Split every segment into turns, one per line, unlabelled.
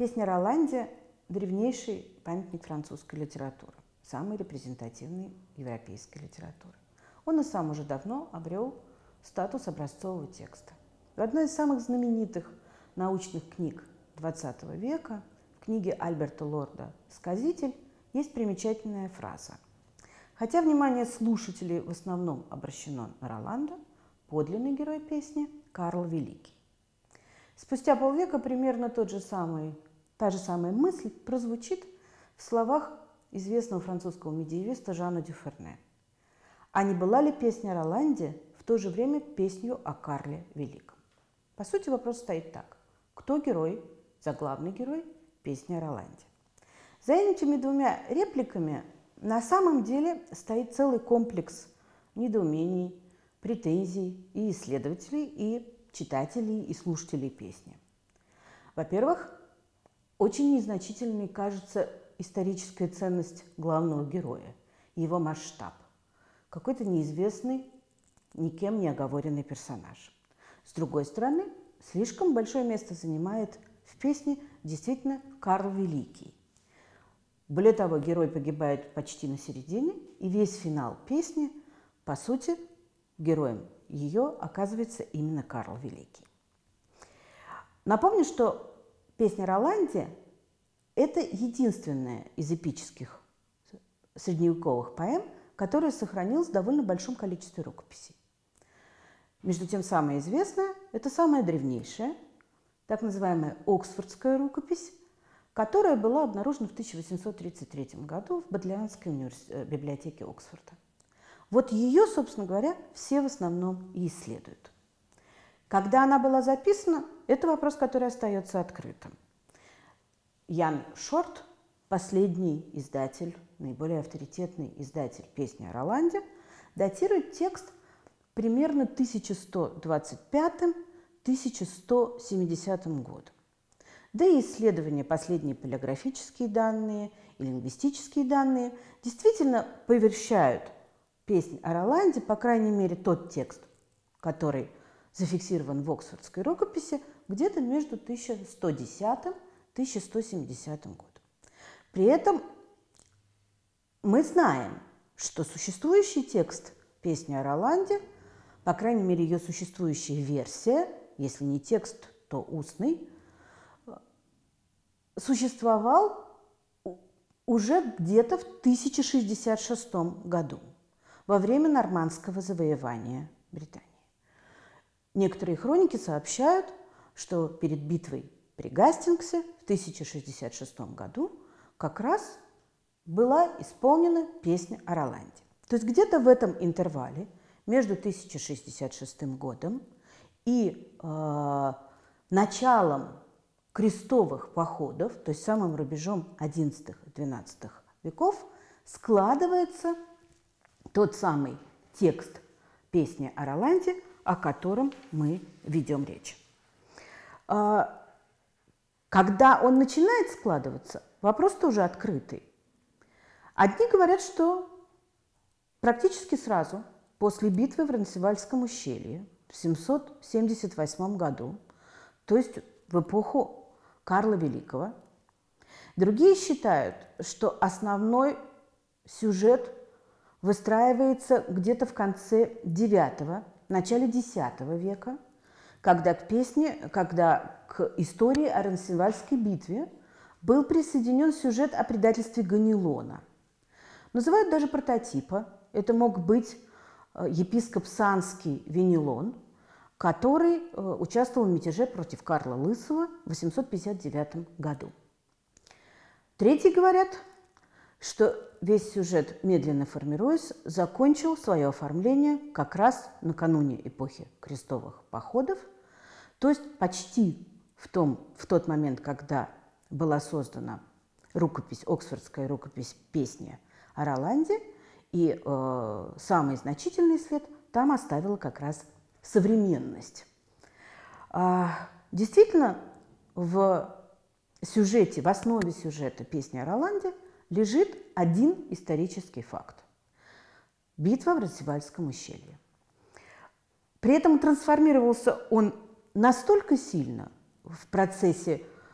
Песня Роланде – древнейший памятник французской литературы, самой репрезентативной европейской литературы. Он и сам уже давно обрел статус образцового текста. В одной из самых знаменитых научных книг XX века, в книге Альберта Лорда «Сказитель», есть примечательная фраза. Хотя внимание слушателей в основном обращено на Роланда, подлинный герой песни – Карл Великий. Спустя полвека примерно та же самая мысль прозвучит в словах известного французского медиевиста Жана Дюферне. А не была ли песня о Роланде в то же время песнью о Карле Великом? По сути, вопрос стоит так. Кто герой, заглавный герой песни о Роланде? За этими двумя репликами на самом деле стоит целый комплекс недоумений, претензий и исследователей, и читателей, и слушателей песни. Во-первых, очень незначительной кажется историческая ценность главного героя, его масштаб. Какой-то неизвестный, никем не оговоренный персонаж. С другой стороны, слишком большое место занимает в песне действительно Карл Великий. Более того, герой погибает почти на середине, и весь финал песни, по сути, героем ее оказывается именно Карл Великий. Напомню, что песня о Роланде – это единственная из эпических средневековых поэм, которая сохранилась в довольно большом количестве рукописей. Между тем, самая известная – это самая древнейшая, так называемая Оксфордская рукопись, которая была обнаружена в 1833 году в Бодleiанской библиотеке Оксфорда. Вот ее, собственно говоря, все в основном и исследуют. Когда она была записана, это вопрос, который остается открытым. Ян Шорт, последний издатель, наиболее авторитетный издатель песни о Роланде, датирует текст примерно 1125-1170 годом. Да и исследования, последние палеографические данные и лингвистические данные действительно поверщают песнь о Роланде, по крайней мере, тот текст, который зафиксирован в Оксфордской рукописи, где-то между 1110-1170 годом. При этом мы знаем, что существующий текст песни о Роланде, по крайней мере, ее существующая версия, если не текст, то устный, существовал уже где-то в 1066 году, во время нормандского завоевания Британии. Некоторые хроники сообщают, что перед битвой при Гастингсе в 1066 году как раз была исполнена песня о Роланде. То есть где-то в этом интервале между 1066 годом и началом крестовых походов, то есть самым рубежом XI-XII веков, складывается тот самый текст песни о Роланде, о котором мы ведем речь. Когда он начинает складываться, вопрос тоже открытый. Одни говорят, что практически сразу после битвы в Ронсевальском ущелье в 778 году, то есть в эпоху Карла Великого. Другие считают, что основной сюжет выстраивается где-то в конце IX, начале X века, когда к истории о Ронсевальской битве был присоединен сюжет о предательстве Ганилона. Называют даже прототипа. Это мог быть епископ Санский Венелон, который участвовал в мятеже против Карла Лысого в 859 году. Третьи говорят, что весь сюжет, медленно формируясь, закончил свое оформление как раз накануне эпохи крестовых походов, то есть почти в тот момент, когда была создана рукопись, Оксфордская рукопись песни о Роланде, и самый значительный след там оставила как раз современность. Действительно, в сюжете, в основе сюжета песни о Роланде лежит один исторический факт – битва в Ронсевальском ущелье. При этом трансформировался он настолько сильно в процессе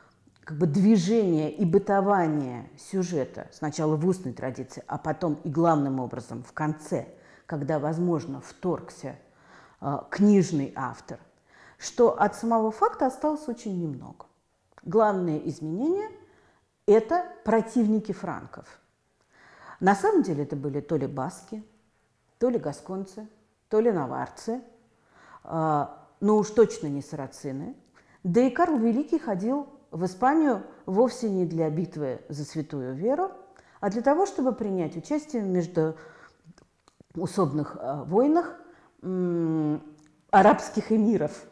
как бы движение и бытование сюжета сначала в устной традиции, а потом и главным образом в конце, когда, возможно, вторгся книжный автор, что от самого факта осталось очень немного. Главное изменение – это противники франков. На самом деле это были то ли баски, то ли гасконцы, то ли наварцы, но уж точно не сарацины. Да и Карл Великий ходил в Испанию вовсе не для битвы за святую веру, а для того, чтобы принять участие в междуусобных войнах арабских эмиров,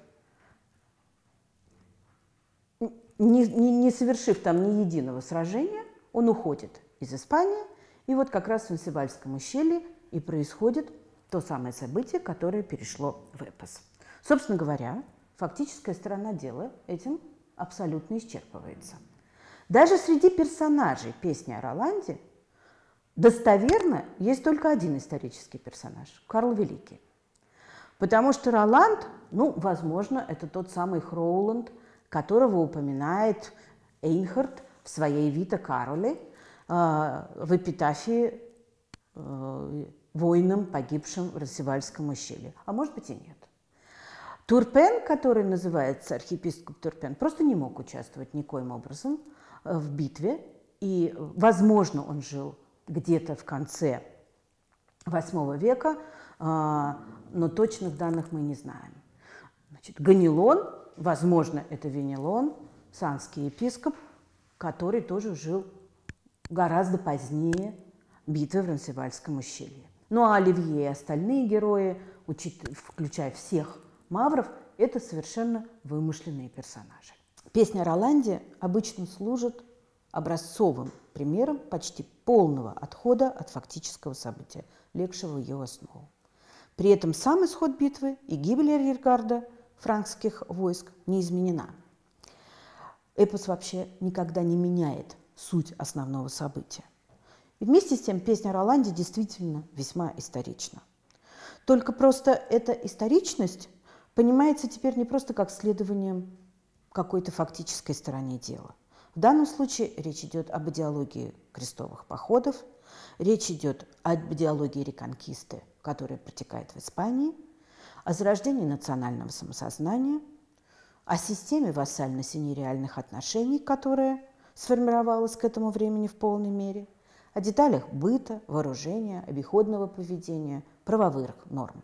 не совершив там ни единого сражения, он уходит из Испании, и вот как раз в Сенсевальском ущелье и происходит то самое событие, которое перешло в эпос. Собственно говоря, фактическая сторона дела этим абсолютно исчерпывается. Даже среди персонажей песни о Роланде достоверно есть только один исторический персонаж – Карл Великий. Потому что Роланд, возможно, это тот самый Хроуланд, которого упоминает Эйнхард в своей «Вита Кароле» в эпитафии воинам, погибшим в Росивальском ущелье. А может быть и нет. Турпен, который называется архиепископ Турпен, просто не мог участвовать никоим образом в битве. И, возможно, он жил где-то в конце VIII века, но точных данных мы не знаем. Значит, Ганилон, возможно, это Венелон, санский епископ, который тоже жил гораздо позднее битвы в Ронсевальском ущелье. Ну а Оливье и остальные герои, включая всех мавров, это совершенно вымышленные персонажи. Песня о Роланде обычно служит образцовым примером почти полного отхода от фактического события, легшего ее основу. При этом сам исход битвы и гибель арьергарда франкских войск не изменена. Эпос вообще никогда не меняет суть основного события. И вместе с тем песня о Роланде действительно весьма исторична. Только просто эта историчность понимается теперь не просто как следование какой-то фактической стороне дела. В данном случае речь идет об идеологии крестовых походов, речь идет об идеологии реконкисты, которая протекает в Испании, о зарождении национального самосознания, о системе вассально-синериальных отношений, которая сформировалась к этому времени в полной мере, о деталях быта, вооружения, обиходного поведения, правовых норм.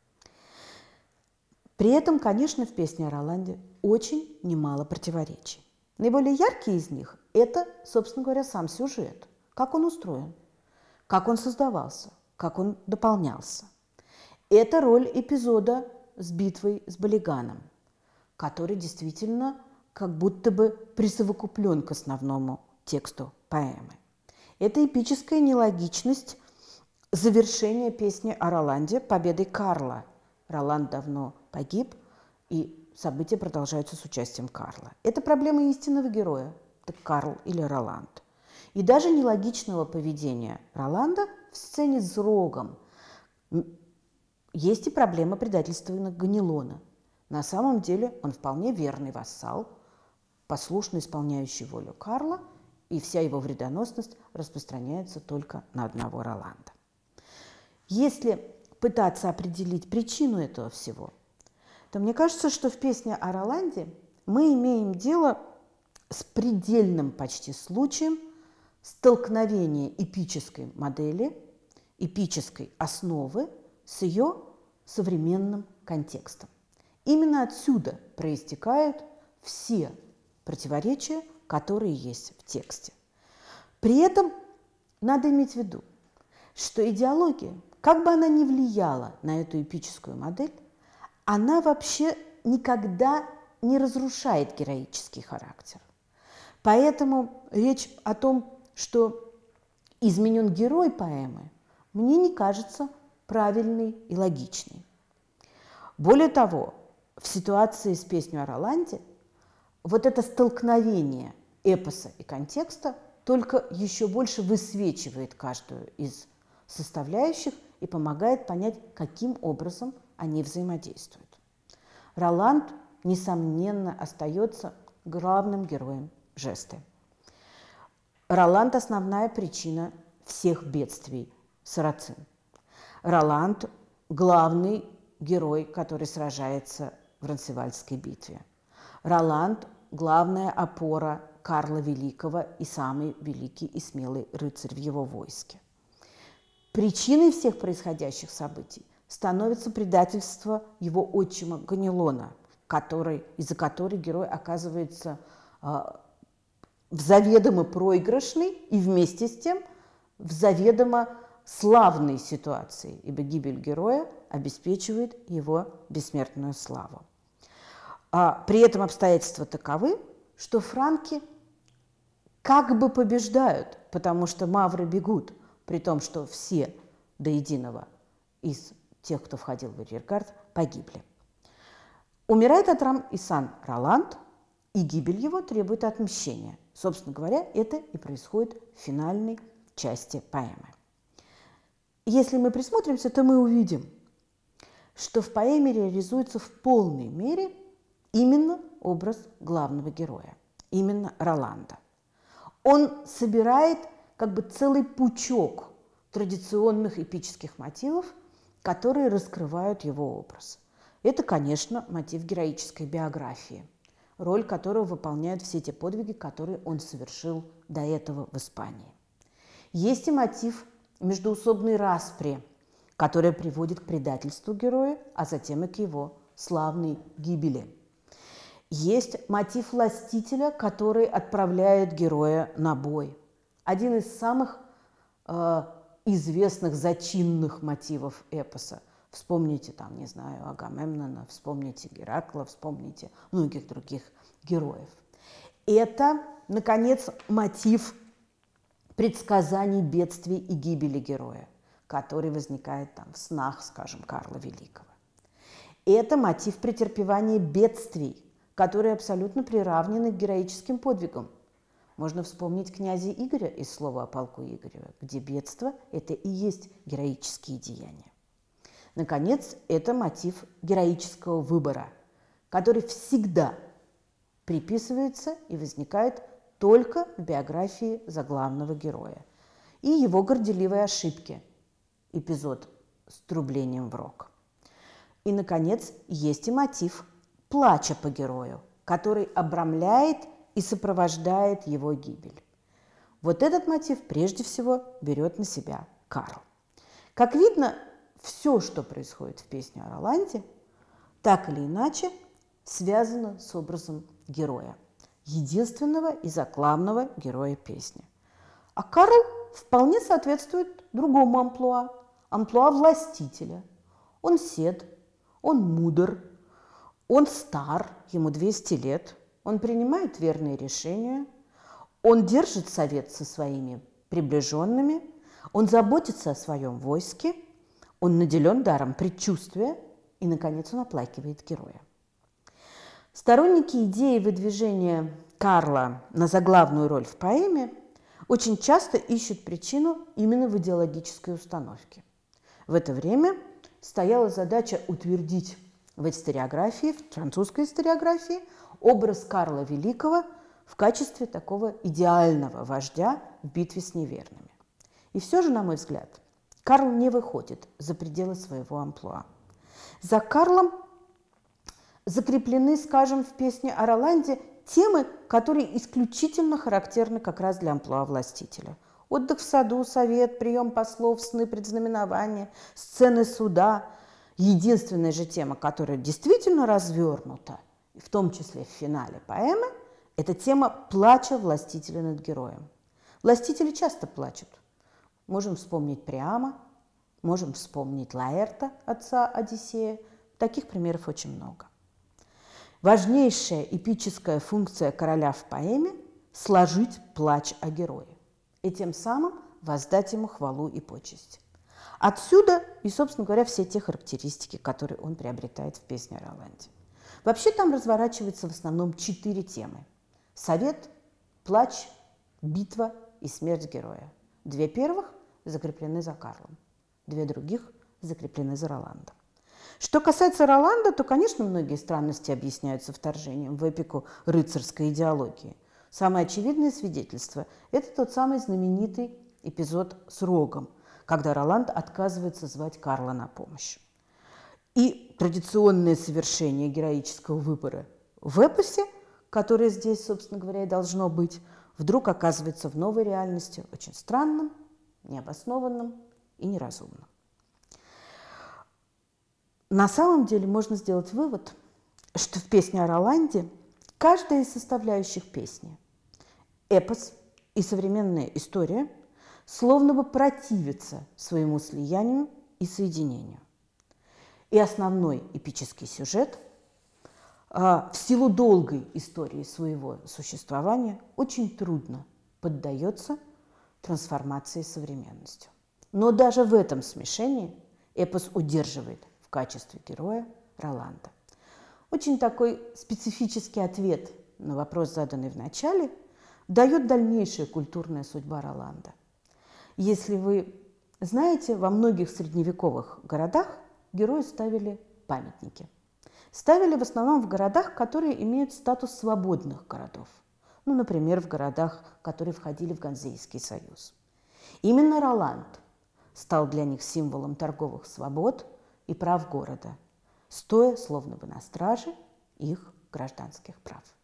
При этом, конечно, в песне о Роланде очень немало противоречий. Наиболее яркие из них – это, собственно говоря, сам сюжет, как он устроен, как он создавался, как он дополнялся. Это роль эпизода с битвой с Балиганом, который действительно как будто бы присовокуплен к основному тексту поэмы. Это эпическая нелогичность завершения песни о Роланде победой Карла. Роланд давно погиб, и события продолжаются с участием Карла. Это проблема истинного героя, так Карл или Роланд. И даже нелогичного поведения Роланда в сцене с Рогом. Есть и проблема предательства Ганилона. На самом деле он вполне верный вассал, послушно исполняющий волю Карла, и вся его вредоносность распространяется только на одного Роланда. Если пытаться определить причину этого всего, то мне кажется, что в песне о Роланде мы имеем дело с предельным почти случаем столкновения эпической модели, эпической основы с ее современным контекстом. Именно отсюда проистекают все противоречия, которые есть в тексте. При этом надо иметь в виду, что идеология, как бы она ни влияла на эту эпическую модель, она вообще никогда не разрушает героический характер. Поэтому речь о том, что изменен герой поэмы, мне не кажется правильной и логичной. Более того, в ситуации с песней о Роланде вот это столкновение эпоса и контекста только еще больше высвечивает каждую из составляющих и помогает понять, каким образом они взаимодействуют. Роланд, несомненно, остается главным героем жесты. Роланд – основная причина всех бедствий сарацин. Роланд – главный герой, который сражается в Ронцевальской битве. Роланд – главная опора Карла Великого и самый великий и смелый рыцарь в его войске. Причиной всех происходящих событий становится предательство его отчима Ганилона, из-за которой герой оказывается в заведомо проигрышной и вместе с тем в заведомо славной ситуации, ибо гибель героя обеспечивает его бессмертную славу. При этом обстоятельства таковы, что франки как бы побеждают, потому что мавры бегут, при том, что все до единого из тех, кто входил в арьергард, погибли. Умирает от ран и сан Роланд, и гибель его требует отмщения. Собственно говоря, это и происходит в финальной части поэмы. Если мы присмотримся, то мы увидим, что в поэме реализуется в полной мере именно образ главного героя, именно Роланда. Он собирает как бы целый пучок традиционных эпических мотивов, которые раскрывают его образ. Это, конечно, мотив героической биографии, роль которого выполняют все те подвиги, которые он совершил до этого в Испании. Есть и мотив междоусобной распри, которая приводит к предательству героя, а затем и к его славной гибели. Есть мотив властителя, который отправляет героя на бой. Один из самых известных зачинных мотивов эпоса. Вспомните, там, не знаю, Агамемнона, вспомните Геракла, вспомните многих других героев. Это, наконец, мотив предсказаний бедствий и гибели героя, который возникает там в снах, скажем, Карла Великого. Это мотив претерпевания бедствий, которые абсолютно приравнены к героическим подвигам. Можно вспомнить князя Игоря из «Слова о полку Игорева», где бедство – это и есть героические деяния. Наконец, это мотив героического выбора, который всегда приписывается и возникает только в биографии заглавного героя и его горделивой ошибки, эпизод с трублением в рог. И, наконец, есть и мотив плача по герою, который обрамляет и сопровождает его гибель. Вот этот мотив прежде всего берет на себя Карл. Как видно, все, что происходит в песне о Роланде, так или иначе связано с образом героя, единственного и заглавного героя песни. А Карл вполне соответствует другому амплуа, амплуа властителя. Он сед, он мудр, он стар, ему 200 лет, он принимает верные решения, он держит совет со своими приближенными, он заботится о своем войске, он наделен даром предчувствия и, наконец, он оплакивает героя. Сторонники идеи выдвижения Карла на заглавную роль в поэме очень часто ищут причину именно в идеологической установке. В это время стояла задача утвердить в историографии, в французской историографии, образ Карла Великого в качестве такого идеального вождя в битве с неверными. И все же, на мой взгляд, Карл не выходит за пределы своего амплуа. За Карлом закреплены, скажем, в песне о Роланде темы, которые исключительно характерны как раз для амплуа властителя. Отдых в саду, совет, прием послов, сны предзнаменования, сцены суда. Единственная же тема, которая действительно развернута, в том числе в финале поэмы, это тема плача властителя над героем. Властители часто плачут. Можем вспомнить Приама, можем вспомнить Лаэрта, отца Одиссея. Таких примеров очень много. Важнейшая эпическая функция короля в поэме – сложить плач о герое и тем самым воздать ему хвалу и почесть. Отсюда и, собственно говоря, все те характеристики, которые он приобретает в песне о Роланде. Вообще там разворачиваются в основном 4 темы – совет, плач, битва и смерть героя. 2 первых закреплены за Карлом, 2 других закреплены за Роландом. Что касается Роланда, то, конечно, многие странности объясняются вторжением в эпику рыцарской идеологии. Самое очевидное свидетельство – это тот самый знаменитый эпизод с Рогом, когда Роланд отказывается звать Карла на помощь. И традиционное совершение героического выбора в эпосе, которое здесь, собственно говоря, и должно быть, вдруг оказывается в новой реальности очень странным, необоснованным и неразумным. На самом деле можно сделать вывод, что в песне о Роланде каждая из составляющих песни, эпос и современная история, словно бы противится своему слиянию и соединению. И основной эпический сюжет в силу долгой истории своего существования очень трудно поддается трансформации современностью. Но даже в этом смешении эпос удерживает в качестве героя Роланда. Очень такой специфический ответ на вопрос, заданный в начале, дает дальнейшая культурная судьба Роланда. Если вы знаете, во многих средневековых городах герою ставили памятники. Ставили в основном в городах, которые имеют статус свободных городов. Ну, например, в городах, которые входили в Ганзейский союз. Именно Роланд стал для них символом торговых свобод и прав города, стоя словно бы на страже их гражданских прав.